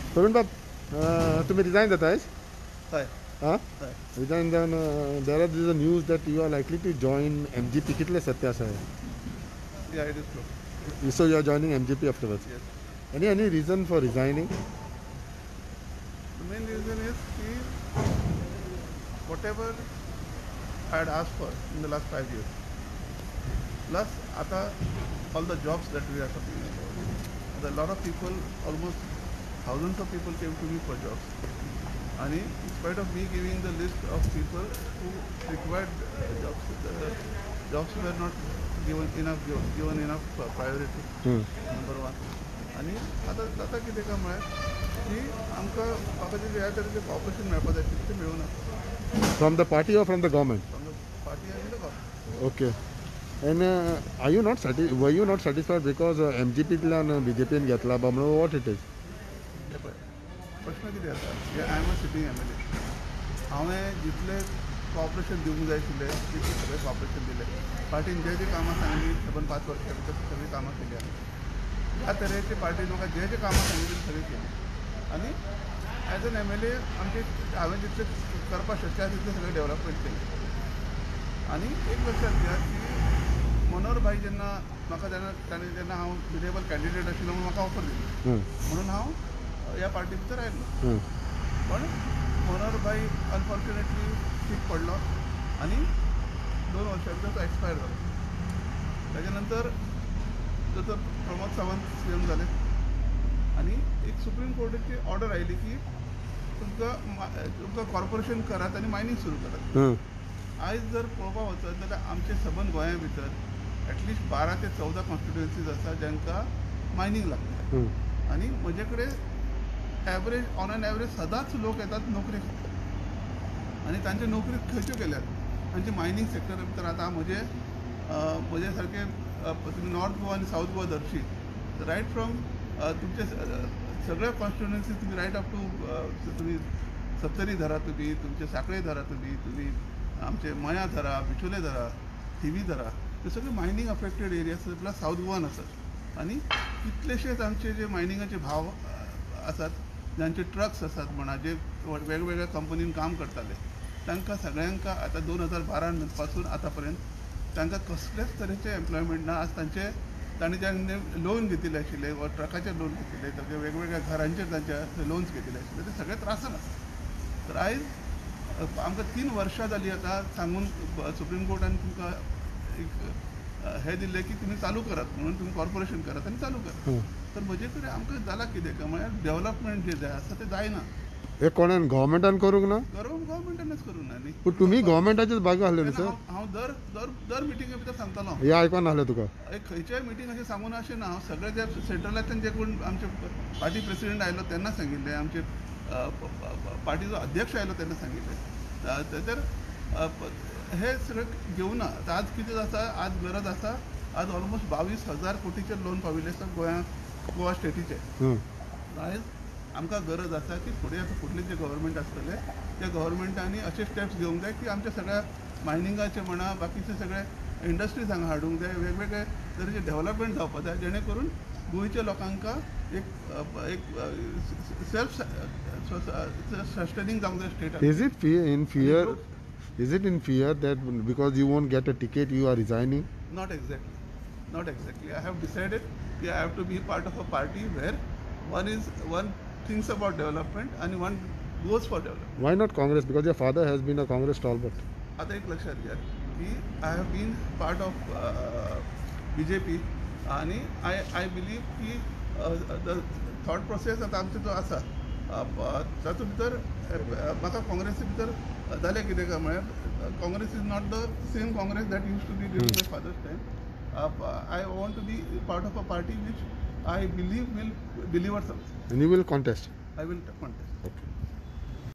प्रवीण बाब, तुम्ही रिझाईन जाता आहेस? हय हां, हय रिझाईन जावन there are this news that you are likely to join MGP. कितले सत्य आसा हें? Yeah it is true. So you are joining MGP afterwards. Yes. Any reason for resigning? The main reason is ki whatever I had asked for in the last 5 years, plus आता all the jobs that we are talking about. A lot of people, almost thousands of people came to me for jobs. And in spite of me giving the list of people who required jobs, the jobs were not given enough priority. Number one. आणि आता कितें काय म्हळ्यार की आमकां म्हाका जे ह्या तरेचें कॉपरेशन मेळपा जाय आशिल्लें तें मेळूना. From the party or from the government? From the party आनी the government. Okay. And were you not satisfied because MGPतल्यान BJPन घेतला बाबा? What it is? प्रश्न कितें आसा की I am a sitting MLA. हांवें जितलें कॉपरेशन दिवंक जाय आशिल्लें तितलें सगळें कॉपरेशन दिलें. पार्टीन जे कामां सांगली 5 वर्सां भितर सगळीं कामां केली. ह्या तरेचे पार्टीन म्हाका जे कामां सांगिल्ली सगळीं केली. आनी एज एन MLA आमचे हांवें जितलें करपाक शक्य आसा तितलें सगळें डेव्हलपमेंट केलें. आनी एक लक्षात घ्या की मनोहर भाई जेन्ना म्हाका जेन्ना हांव सुटेबल कॅन्डिडेट आशिल्लो म्हणून म्हाका ऑफर दिली, म्हणून हांव ह्या पार्टी भितर आयिल्लो. पण मनोहर भाई अनफॉर्च्युनेटली सीक पडलो आनी 2 वर्सां भितर तो एक्सपायर जालो. ताच्या नंतर दोतोर प्रमोद सावंत CM जाले आनी एक सुप्रीम कोर्टाची ऑर्डर आयली की तुमकां कॉर्पोरेशन करात आनी मायनींग सुरू करात. आयज जर पळोवपाक वचत जाल्यार आमचे सबंद गोंया भितर एटलिस्ट 12 ते 14 कॉन्स्टिट्युएन्सीज आसा जांकां मायनींग लागता. आनी म्हजे कडेन ऑन एन एवरेज सदांच लोक येतात नोकरी खातीर आनी तांचे नोकरी खंयच्यो केल्यात. तांचे मायनींग सेक्टरा भितर आतां म्हजे सारके तुमी नॉर्थ गोवा आनी सावथ गोवा धरशी रायट फ्रॉम तुमचे सगळे कॉन्स्टिट्युएन्सी तुमी रायट अप टू तुमी सप्तरी धरा, तुमचे सांकळे धरा, तुमी आमचे मया धरा, बिचोले धरा, थिवी धरा, ते सगळे mining affected areas plus south गोवान आसात. आनी कितलेशेच आमचे जे मायनिंगाचे भाव आसात, जांचे ट्रक्स आसात म्हणा, जे वेगवेगळ्या कंपनीन काम करताले, तांकां सगळ्यांक आतां 2012 पासून आतां पर्यंत तांकां कसलेच तरेचे एम्प्लॉयमेंट ना. आज तांणी जेन्ना लोन घेतिल्ले आशिल्ले वा ट्रकाचे लोन घेतिल्ले, ताचे वेगवेगळ्या घरांचेर तांचे लोन्स घेतिल्ले आशिल्ले, ते सगळे त्रासान आसा. तर आयज आमकां 3 वर्सां जालीं आतां सांगून सुप्रीम कोर्टान तुमकां एक हे दिल्लें की तुमी चालू करात म्हणून, तुमी कॉर्पोरेशन करात आनी चालू करात. तर म्हजे कडेन आमकां जालां कितें काय म्हळ्यार डेव्हलपमेंट जे जाय आसा तें जायना. हे कोणान गव्हर्मेंटान करूंक ना? गव्हर्मेंटानच करूं ना न्ही. पूण तुमी गव्हर्मेंटाचेच भाग आसले न्ही सर? हांव दर मिटिंगे भितर सांगतालो. हे आयकोन नासलें तुका? एक खंयचेय मिटींग अशें सांगून अशें ना. हांव सगळे जे सेंट्रलांतल्यान जे कोण आमचे पार्टी प्रेसिडेंट आयलो तेन्ना सांगिल्लें, आमचे पार्टीचो अध्यक्ष आयलो तेन्ना सांगिल्लें. तर हे सगळें घेवना. आज कितें जाता, आज गरज आसा, आज ऑलमोस्ट 22,000 कोटीचेर लोन पाविल्ले आसा गोवा स्टेटीचे. आयज आमकां गरज आसा की फुडले जे गव्हर्मेंट आसतले त्या गव्हर्मेंटांनी अशे स्टेप्स घेवंक जाय की आमच्या सगळ्या मायनिंगाचे म्हणा, बाकीचे सगळे इंडस्ट्रीज हांगा हाडूंक जाय, वेगवेगळे तरेचे डेव्हलपमेंट जावपाक जाय, जेणे करून गोंयच्या लोकांक एक सेल्फ सस्टेनिंग जावंक जाय state. Is it in fear that because you won't get a ticket you are resigning? Not exactly. I have decided that I have to be part of a party where one thinks about development and one goes for development. Why not Congress? Because your father has been a Congress stalwart. आता एक लक्षात घ्या की I have been part of BJP आणि I believe की the thought process आता आमचो जो आसा तातूंत भितर म्हाका काँग्रेसी भितर जालें कितें काय म्हळ्यार Congress is not the same Congress that use to be during my father's time. I want to be part of a party which I believe will deliver something. And you will contest? I will contest. Okay.